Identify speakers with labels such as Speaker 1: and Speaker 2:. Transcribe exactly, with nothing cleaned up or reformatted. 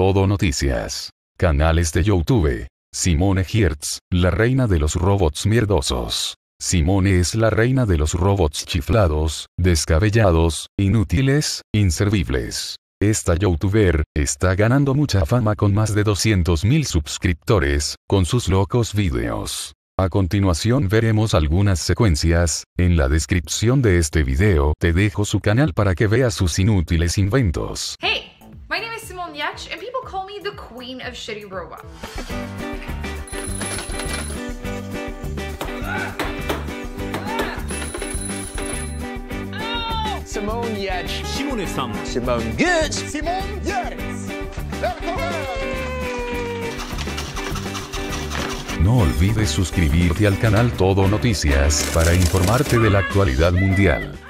Speaker 1: Todo Noticias. Canales de YouTube. Simone Giertz, la reina de los robots mierdosos. Simone es la reina de los robots chiflados, descabellados, inútiles, inservibles. Esta youtuber está ganando mucha fama con más de doscientos mil suscriptores, con sus locos videos. A continuación veremos algunas secuencias. En la descripción de este video te dejo su canal para que veas sus inútiles inventos.
Speaker 2: Hey, my name is Simone Giertz and people call me the queen of shitty robots.
Speaker 3: Simone Giertz.
Speaker 4: Simone-san.
Speaker 3: Simone Giertz.
Speaker 5: Simone Giertz.
Speaker 1: No olvides suscribirte al canal Todo Noticias para informarte de la actualidad mundial.